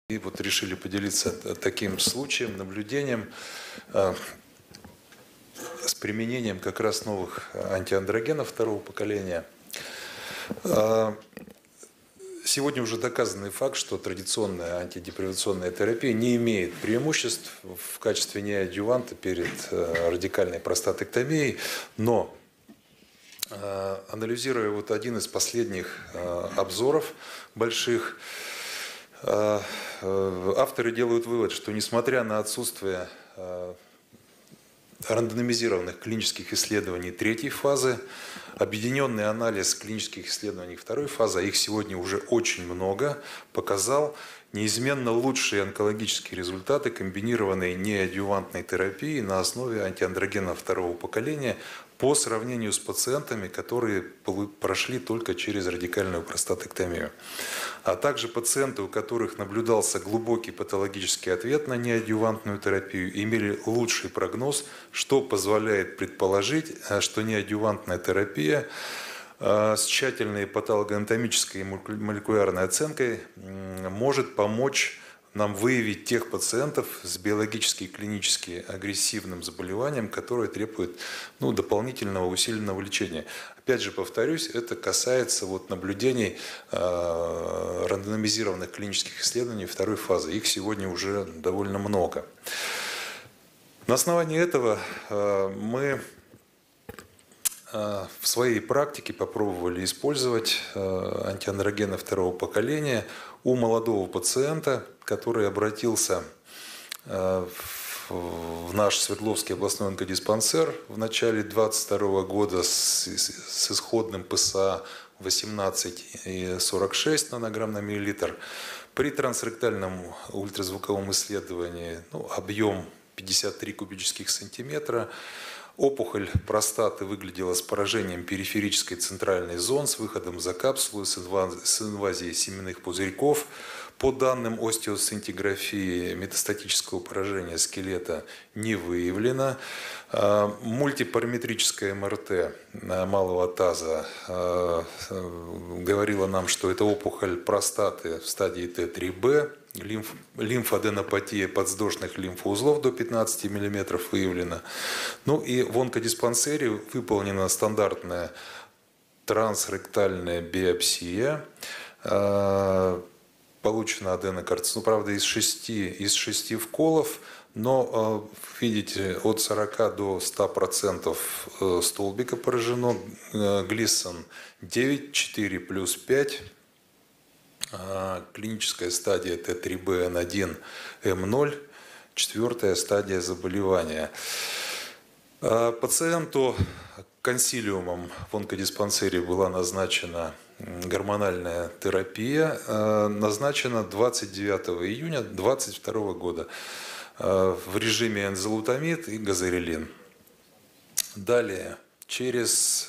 И вот решили поделиться таким случаем, наблюдением с применением как раз новых антиандрогенов второго поколения. Сегодня уже доказанный факт, что традиционная антидепривационная терапия не имеет преимуществ в качестве неадъюванта перед радикальной простатэктомией, но анализируя вот один из последних обзоров больших, авторы делают вывод, что несмотря на отсутствие рандомизированных клинических исследований третьей фазы, объединенный анализ клинических исследований второй фазы, а их сегодня уже очень много, показал неизменно лучшие онкологические результаты комбинированной неадъювантной терапии на основе антиандрогенов второго поколения по сравнению с пациентами, которые прошли только через радикальную простатэктомию. А также пациенты, у которых наблюдался глубокий патологический ответ на неадъювантную терапию, имели лучший прогноз, что позволяет предположить, что неадъювантная терапия с тщательной патологоанатомической и молекулярной оценкой может помочь нам выявить тех пациентов с биологически и клинически агрессивным заболеванием, которые требуют дополнительного усиленного лечения. Опять же, повторюсь, это касается наблюдений рандомизированных клинических исследований второй фазы. Их сегодня уже довольно много. На основании этого мы в своей практике попробовали использовать антиандрогены второго поколения у молодого пациента, который обратился в наш Свердловский областной онкодиспансер в начале 2022 года с исходным ПСА 18,46 нанограмм на миллилитр. При трансректальном ультразвуковом исследовании объем 53 кубических сантиметра. Опухоль простаты выглядела с поражением периферической центральной зоны, с выходом за капсулу, с инвазией семенных пузырьков. По данным остеосцинтиграфии, метастатического поражения скелета не выявлено. Мультипараметрическое МРТ малого таза говорило нам, что это опухоль простаты в стадии Т3Б. Лимфаденопатия подвздошных лимфоузлов до 15 мм выявлена. И в онкодиспансере выполнена стандартная трансректальная биопсия. Получена аденокарцинома, правда, из 6 вколов, но, видите, от 40 до 100% столбика поражено. Глиссон 9, 4 плюс 5. Клиническая стадия Т3Б1, М0, 4-я стадия заболевания. Пациенту консилиумом в онкодиспансере была назначена гормональная терапия, назначена 29 июня 2022 года в режиме энзолутамид и газорелин. Далее, через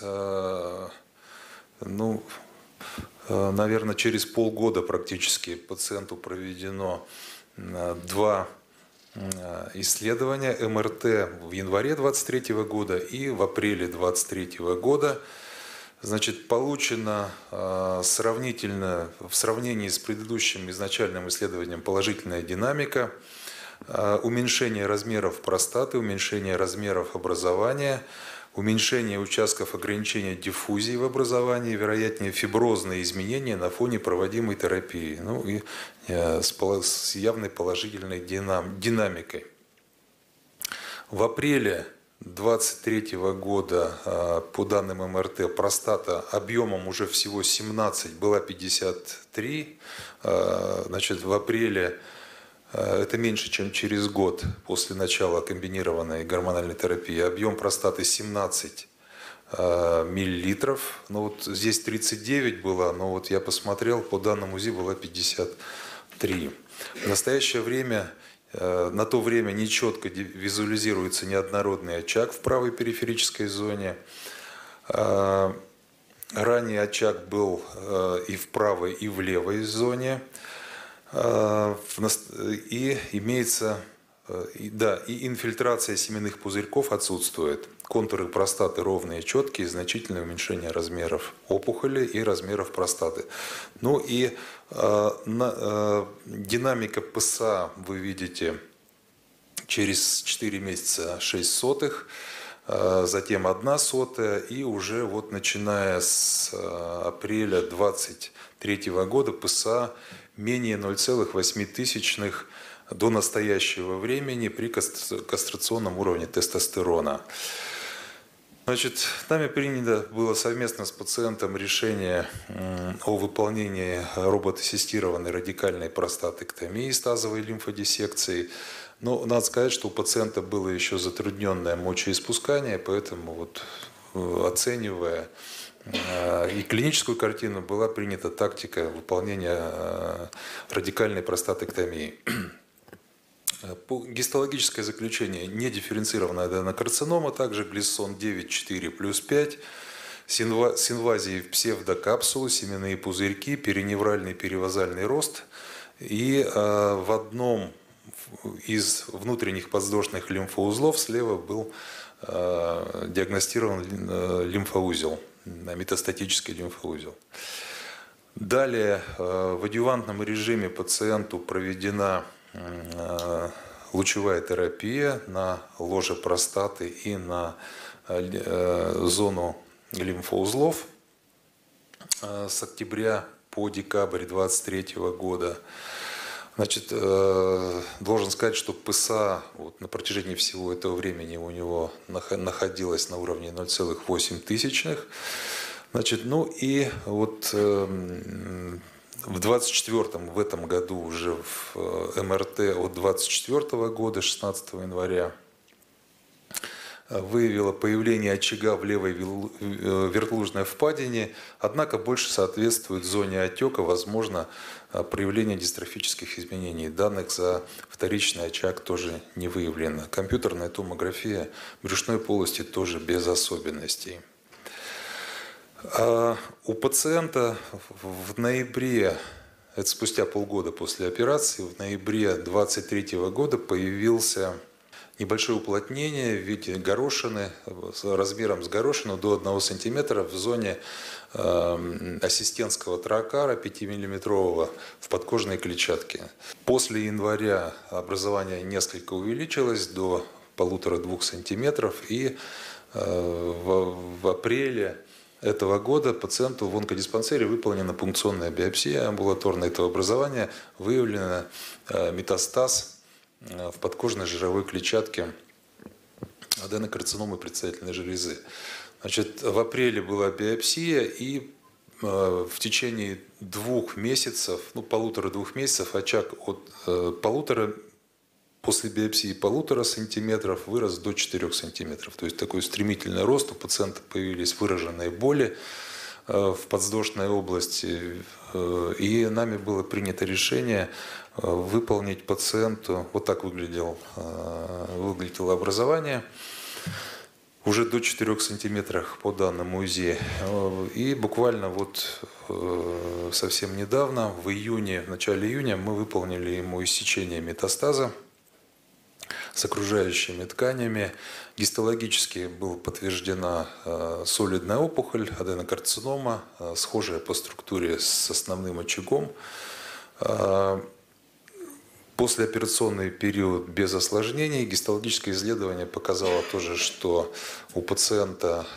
наверное, через полгода практически пациенту проведено 2 исследования МРТ в январе 2023 года и в апреле 2023 года. Получена в сравнении с предыдущим изначальным исследованием положительная динамика, уменьшение размеров простаты, уменьшение размеров образования, уменьшение участков ограничения диффузии в образовании, вероятнее фиброзные изменения на фоне проводимой терапии, и с явной положительной динамикой. В апреле 2023 года, по данным МРТ, простата объемом уже всего 17 была 53. В апреле это меньше, чем через год после начала комбинированной гормональной терапии. Объем простаты 17 миллилитров. Здесь 39 было, но я посмотрел, по данным УЗИ была 53. В настоящее время, на то время нечетко визуализируется неоднородный очаг в правой периферической зоне. Ранее очаг был и в правой, и в левой зоне. И имеется Да, и инфильтрация семенных пузырьков отсутствует. Контуры простаты ровные, четкие, значительное уменьшение размеров опухоли и размеров простаты. Ну и динамика ПСА вы видите через 4 месяца 0,06, затем 0,01, и уже вот начиная с апреля 2023 года ПСА менее 0,08 до настоящего времени при кастрационном уровне тестостерона. Значит, нами принято было совместно с пациентом решение о выполнении роботассистированной радикальной простатэктомии с тазовой лимфодиссекцией. Но надо сказать, что у пациента было еще затрудненное мочеиспускание, поэтому вот, оценивая и клиническую картину, была принята тактика выполнения радикальной простатэктомии. Гистологическое заключение: недифференцированная аденокарцинома, также глиссон 9, 4 плюс 5, с инвазией в псевдокапсулу, семенные пузырьки, периневральный перивазальный рост. И в одном из внутренних подвздошных лимфоузлов слева был диагностирован лимфоузел, метастатический лимфоузел. Далее в адъювантном режиме пациенту проведена лучевая терапия на ложе простаты и на зону лимфоузлов с октября по декабрь 2023 года. Значит, должен сказать, что ПСА вот на протяжении всего этого времени у него находилась на уровне 0,08. Значит, ну и вот в 24-м, в этом году уже в МРТ от 24 года, 16 января, выявила появление очага в левой вертлужной впадине, однако больше соответствует зоне отека, возможно, проявление дистрофических изменений. Данных за вторичный очаг тоже не выявлено. Компьютерная томография брюшной полости тоже без особенностей. У пациента в ноябре, это спустя полгода после операции, в ноябре 2023 года появился небольшое уплотнение в виде горошины, размером с горошину до 1 см в зоне ассистентского тракара 5-миллиметрового в подкожной клетчатке. После января образование несколько увеличилось до 1,5–2 см, и в апреле этого года пациенту в онкодиспансере выполнена пункционная биопсия амбулаторная этого образования, выявлено метастаз в подкожной жировой клетчатке аденокарциномы предстательной железы. Значит, в апреле была биопсия, и в течение 2 месяцев, 1,5–2 месяцев, очаг от 1,5, после биопсии 1,5 см вырос до 4 см. То есть такой стремительный рост. У пациента появились выраженные боли в подвздошной области. И нами было принято решение выполнить пациенту, вот так выглядело образование, уже до 4 сантиметрах по данному УЗИ. И буквально вот совсем недавно, в начале июня, мы выполнили ему иссечение метастаза с окружающими тканями. Гистологически была подтверждена солидная опухоль, аденокарцинома, схожая по структуре с основным очагом. Послеоперационный период без осложнений. Гистологическое исследование показало тоже, что у пациента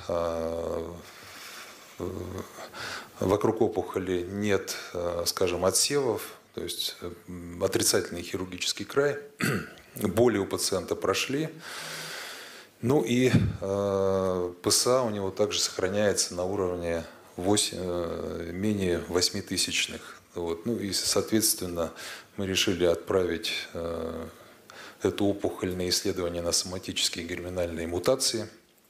вокруг опухоли нет, скажем, отсевов, то есть отрицательный хирургический край. Боли у пациента прошли. Ну и ПСА у него также сохраняется на уровне менее 0,08. Вот. Ну и, соответственно, мы решили отправить эту опухоль на исследование на соматические герминальные мутации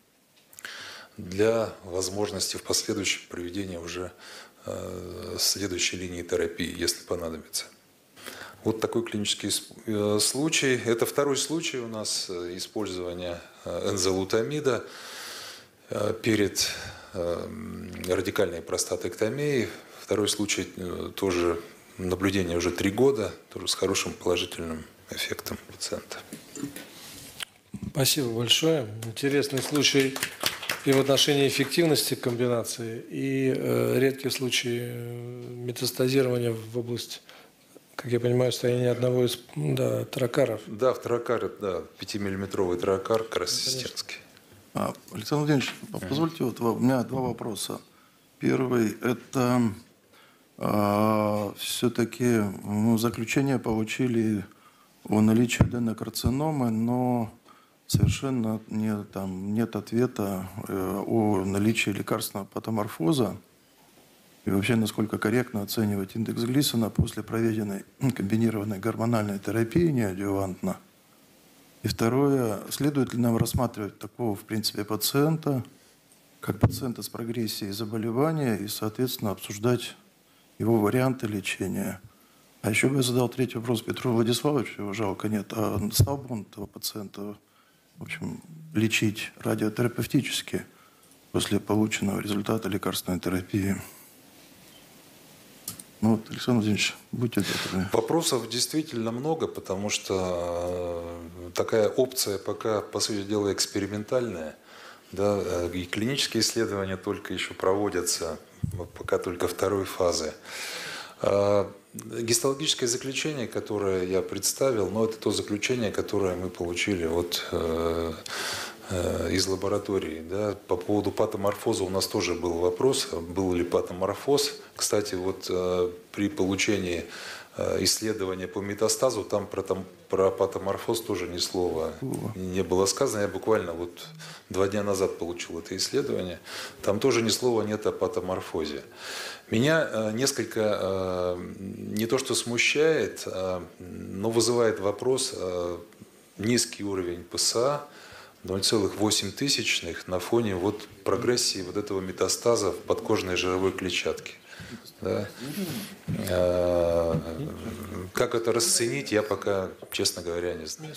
для возможности в последующем проведения уже следующей линии терапии, если понадобится. Вот такой клинический случай. Это второй случай у нас использования энзолутамида перед радикальной простатэктомией. Второй случай тоже наблюдение уже 3 года, тоже с хорошим положительным эффектом пациента. Спасибо большое. Интересный случай и в отношении эффективности комбинации, и редкий случай метастазирования в область, как я понимаю, состояния одного из тракаров. Да, в тракаре, да, 5-миллиметровый тракар красностенский. Александр Владимирович, позвольте, вот у меня два вопроса. Первый – это все-таки заключение получили о наличии аденокарциномы, но совершенно нет ответа о наличии лекарственного патоморфоза. И вообще, насколько корректно оценивать индекс Глисона после проведенной комбинированной гормональной терапии неадъювантно. И второе, следует ли нам рассматривать такого, в принципе, пациента, как пациента с прогрессией заболевания, и, соответственно, обсуждать его варианты лечения. А еще бы я задал третий вопрос Петру Владиславовичу, его жалко нет, а стал бы он этого пациента, в общем, лечить радиотерапевтически после полученного результата лекарственной терапии? Ну вот, Александр Владимирович, будьте добры. Вопросов действительно много, потому что такая опция пока, по сути дела, экспериментальная. Да, и клинические исследования только еще проводятся, пока только второй фазы. Гистологическое заключение, которое я представил, но это то заключение, которое мы получили из лаборатории. Да. По поводу патоморфоза у нас тоже был вопрос, был ли патоморфоз. Кстати, вот при получении исследования по метастазу, там про патоморфоз тоже ни слова не было сказано. Я буквально вот 2 дня назад получил это исследование. Там тоже ни слова нет о патоморфозе. Меня несколько не то что смущает, но вызывает вопрос низкий уровень ПСА, 0,08 на фоне вот прогрессии вот этого метастаза в подкожной жировой клетчатке. Да. Как это расценить, я пока, честно говоря, не знаю.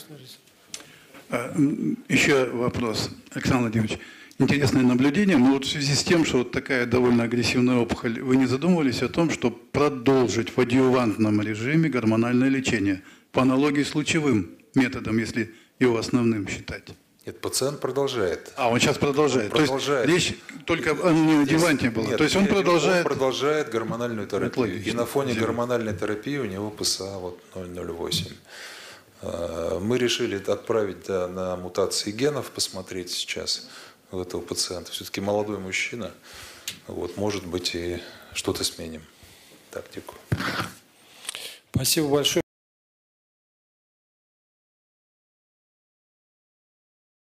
Еще вопрос, Александр Владимирович. Интересное наблюдение, но вот в связи с тем, что вот такая довольно агрессивная опухоль, вы не задумывались о том, что продолжить в адъювантном режиме гормональное лечение по аналогии с лучевым методом, если его основным считать? Нет, пациент продолжает. Он сейчас продолжает. Он продолжает. То есть речь только о неадъюванте была. Нет, то есть он продолжает... Он продолжает гормональную терапию. Логично. И на фоне гормональной терапии у него ПСА вот 0,08. Мы решили отправить на мутации генов, посмотреть сейчас у этого пациента. Все-таки молодой мужчина. Вот, может быть, и что-то сменим тактику. Спасибо большое.